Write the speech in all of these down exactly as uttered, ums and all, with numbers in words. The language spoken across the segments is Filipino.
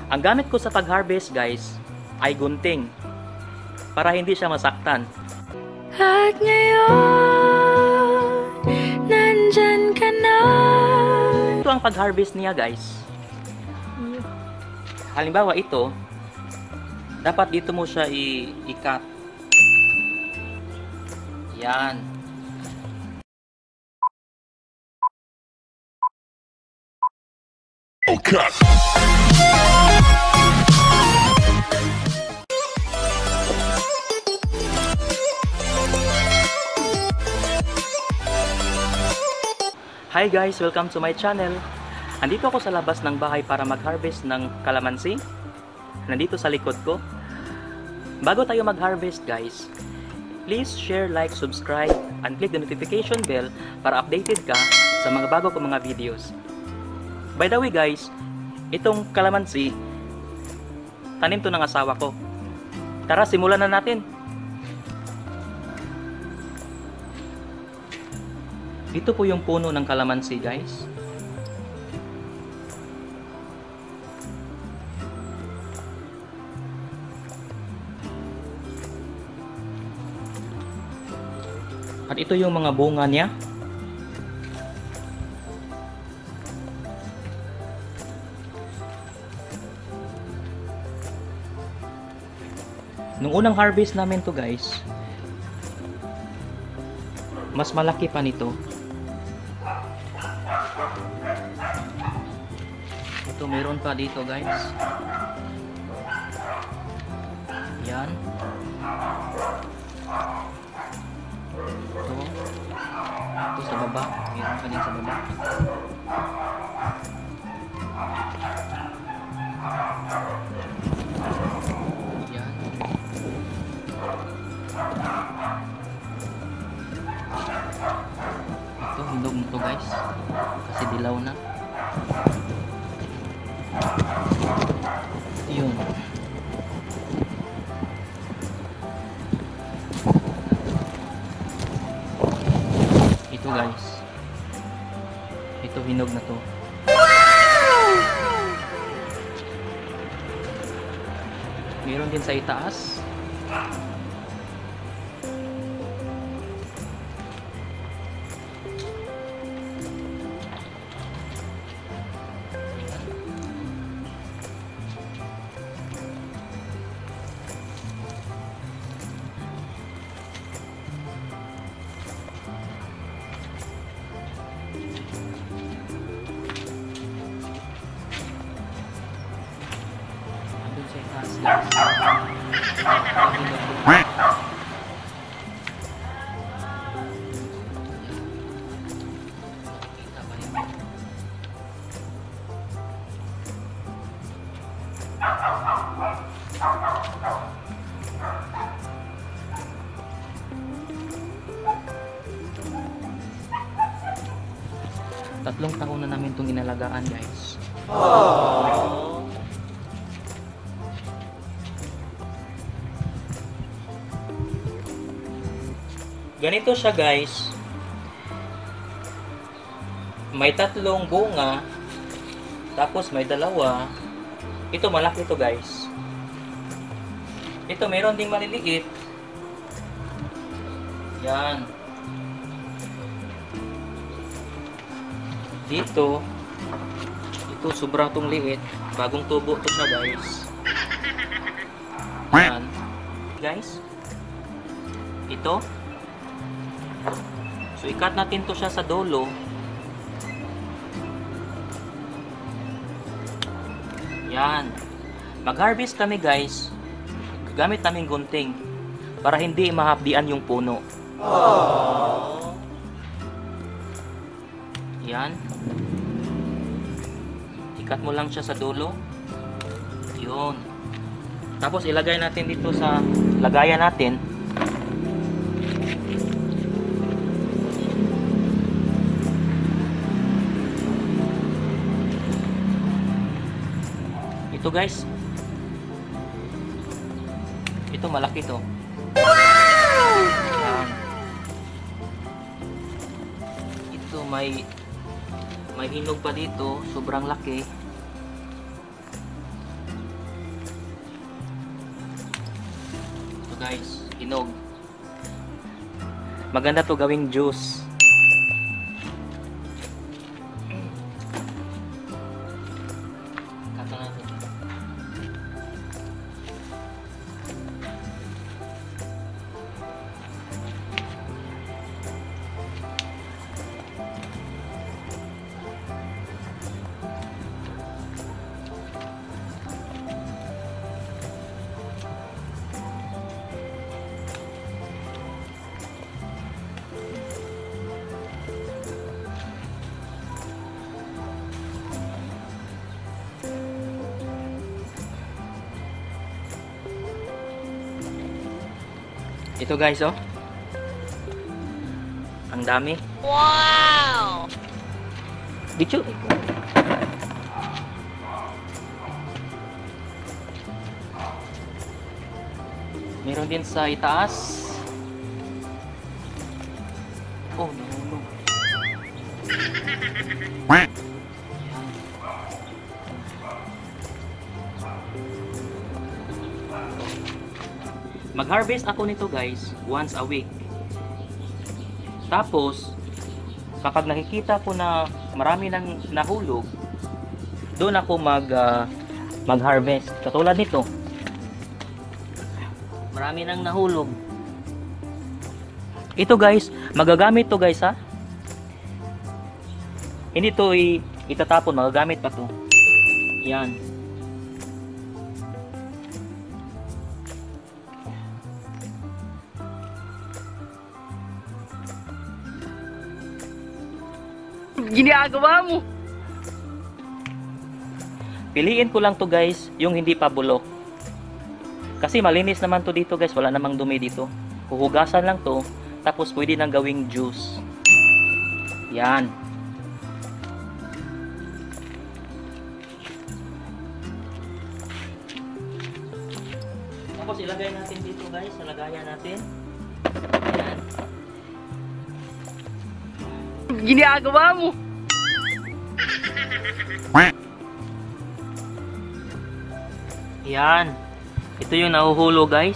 Ang gamit ko sa pag-harvest guys ay gunting para hindi siya masaktan. At ngayon, nandyan ka na. Ito ang pag-harvest niya guys. Halimbawa ito, dapat dito mo siya i-cut. Yan. Okay. Hi guys! Welcome to my channel. Andito ako sa labas ng bahay para mag-harvest ng kalamansi. Nandito sa likod ko. Bago tayo mag-harvest guys, please share, like, subscribe, and click the notification bell para updated ka sa mga bago kong mga videos. By the way guys, itong kalamansi, tanim to ng asawa ko. Tara, simulan na natin. Ito po yung puno ng kalamansi guys. At ito yung mga bunga niya. Nung unang harvest namin to guys, mas malaki pa nito. Ito meron pa dito guys. Yan. Ito. Ito sa baba. Meron pa din sa baba. Yan. Ito, hinog nito guys. Kasi dilaw na. Yun. Ito guys. Ito hinog na to. Meron din sa itaas. Tatlong taon na namin itong inalagaan guys. Aww. Ganito siya guys. May tatlong bunga. Tapos may dalawa. Ito malaki to guys. Ito meron ding maliliit. Yan. Dito, ito sobra tong liit. Bagong tubo to siya guys. Yan. Guys. Ito. So ikat natin to siya sa dulo. Yan. Mag-harvest kami guys. Gagamit namin gunting para hindi mahapdian yung puno. Aww. Yan. Ikat mo lang siya sa dulo. Yun. Tapos ilagay natin dito sa lagayan natin. Ito guys. Ito malaki to. Yan. Ito may may hinog pa dito, sobrang laki. guys, hinog. Maganda to gawing juice. Kata natin. Ito guys, oh. Ang dami. Wow! Dito. Meron din sa itaas. Oh, no, no. Mag-harvest ako nito guys once a week. Tapos kapag nakikita ko na marami nang nahulog, doon ako mag uh, mag-harvest. Katulad nito. Marami nang nahulog. Ito guys, magagamit to guys ha. Hindi to i itatapon, magagamit pa to. Yan. Ginagawa mo? Piliin ko lang to guys, yung hindi pa bulok. Kasi malinis naman to dito guys, wala namang dumi dito. Huhugasan lang to, tapos pwede nang gawing juice. Yan. Tapos ilagay natin dito guys, ilagayan natin. Yan. Ginagawa mo? Yan. Ito yung nahuhulo guys.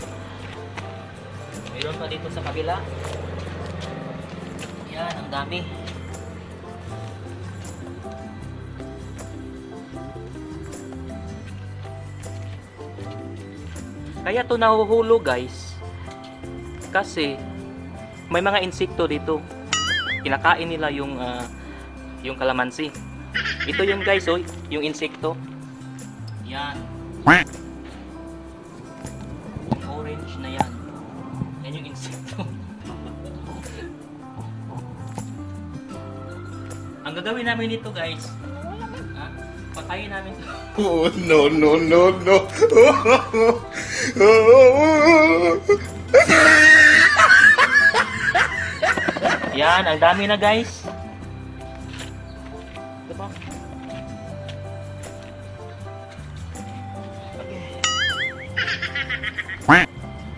Meron pa dito sa kabila. Yan, ang dami. Kaya to nahuhulo guys. Kasi may mga insekto dito. Kinakain nila yung uh, yung kalamansi. Ito yung guys, oh, yung insekto. Yan. Yung orange na yan. Yan yung insekto. Ang gagawin namin dito guys, ha? Patayin namin ito. Oh, no, no, no, no. Yan, ang dami na guys. Ito pa. Okay.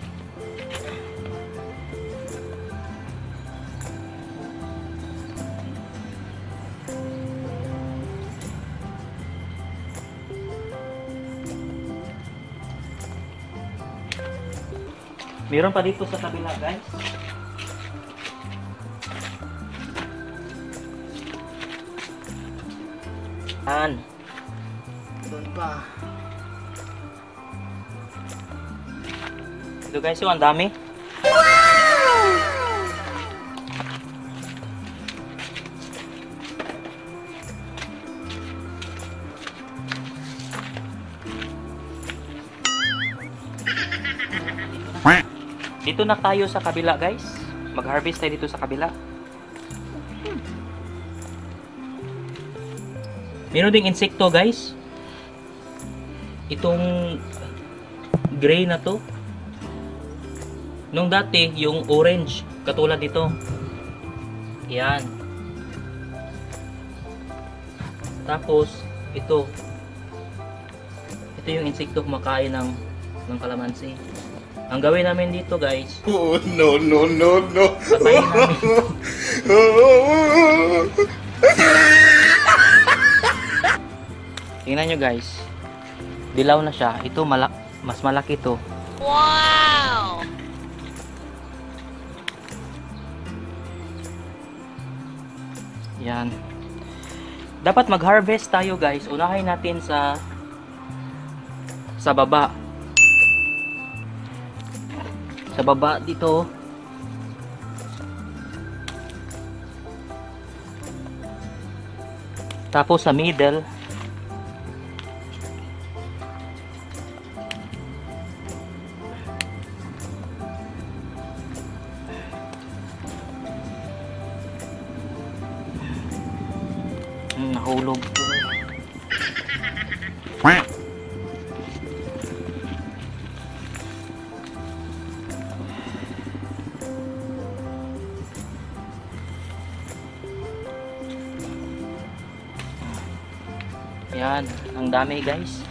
Meron pa dito sa kabila guys. Yan. Doon pa. Ito guys, yung ang dami. Dito na tayo sa kabila guys. Mag-harvest tayo dito sa kabila. Meron ding insekto guys. Itong gray na to. Nung dati yung orange katulad dito. Yan. Tapos ito. Ito yung insekto kumakain ng ng kalamansi. Ang gawin namin dito guys. Oh, no, no, no, no. Patayin namin. Tingnan nyo guys. Dilaw na siya. Ito malak mas malaki to. Wow! Yan. Dapat mag-harvest tayo guys. Unahin natin sa sa baba. Sa baba dito. Tapos sa middle. Hmm, nahulog. Yan, ang dami guys.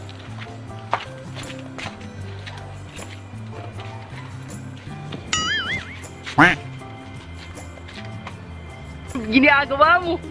Ginagawa mo.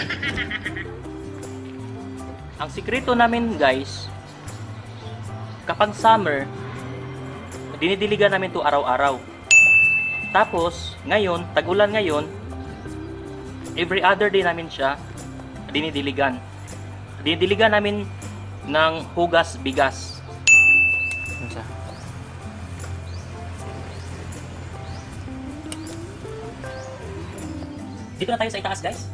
Ang sikreto namin guys, kapag summer, dinidiligan namin to araw-araw. Tapos, ngayon, tag-ulan ngayon, every other day namin siya dinidiligan. Dinidiligan namin ng hugas bigas. Ano siya? Dito na tayo sa itaas guys.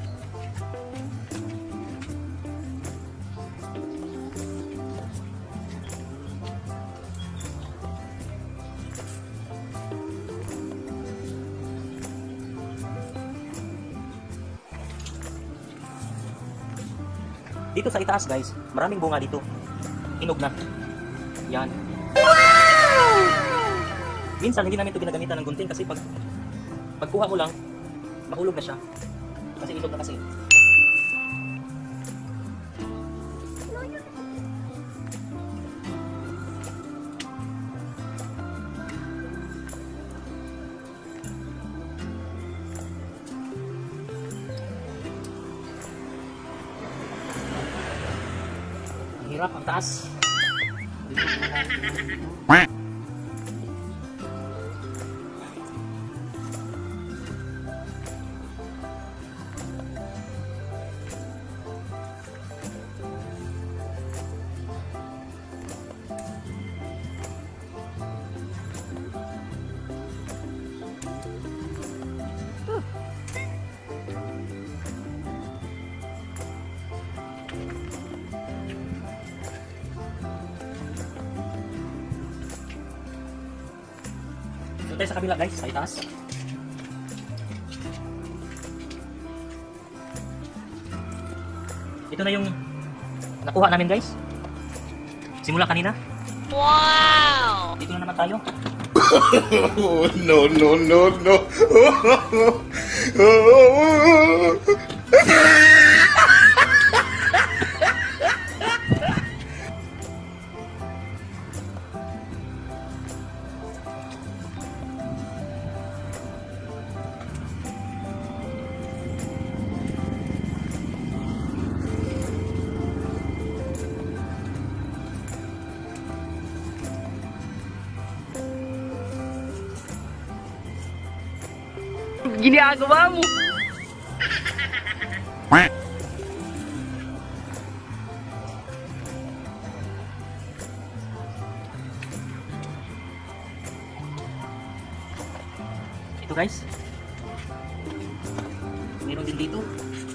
Dito sa itaas guys, maraming bunga dito. Hinog na. Yan. Minsan hindi namin ito ginagamitan ng gunting kasi pag pagkuha mo lang, mahulog na siya. Kasi hinog na kasi. Hirap ang taas. Doon tayo sa kabila guys, sa itaas. Ito na yung nakuha namin guys. Simula kanina. Wow! Dito na naman tayo. Oh, no, no, no, no. Ginagawa mo. Ito guys. Meron din dito.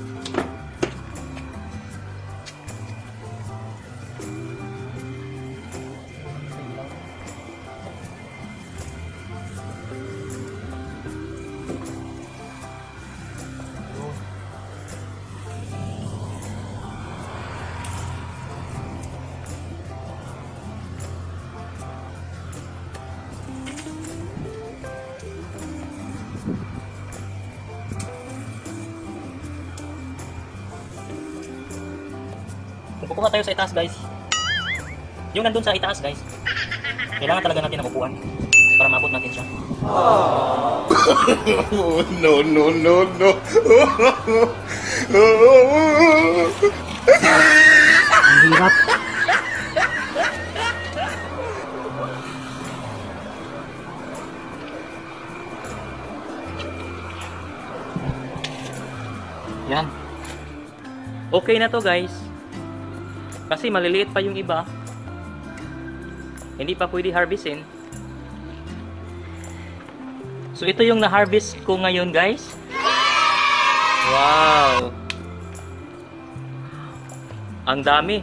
Kukuha tayo sa itaas guys. Yung nandun sa itaas guys, kailangan talaga natin ng upuan para maabot natin siya. Oh, no, no, no, no. Ang hirap. Yan. Okay na to guys. Kasi maliliit pa yung iba. Hindi pa pwede harvestin. So ito yung na-harvest ko ngayon guys. Wow! Ang dami.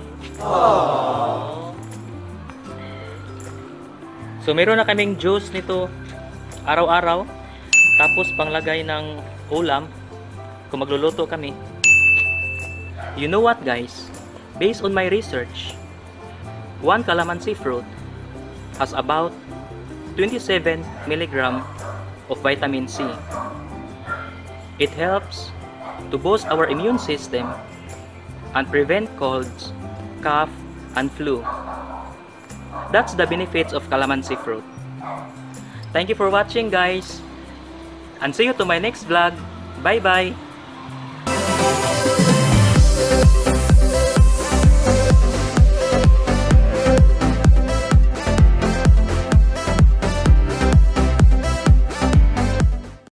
So meron na kaming juice nito araw-araw. Tapos panglagay ng ulam kung magluluto kami. You know what guys? Based on my research, one calamansi fruit has about twenty-seven milligrams of vitamin C. It helps to boost our immune system and prevent colds, cough, and flu. That's the benefits of calamansi fruit. Thank you for watching guys, and see you to my next vlog. Bye bye!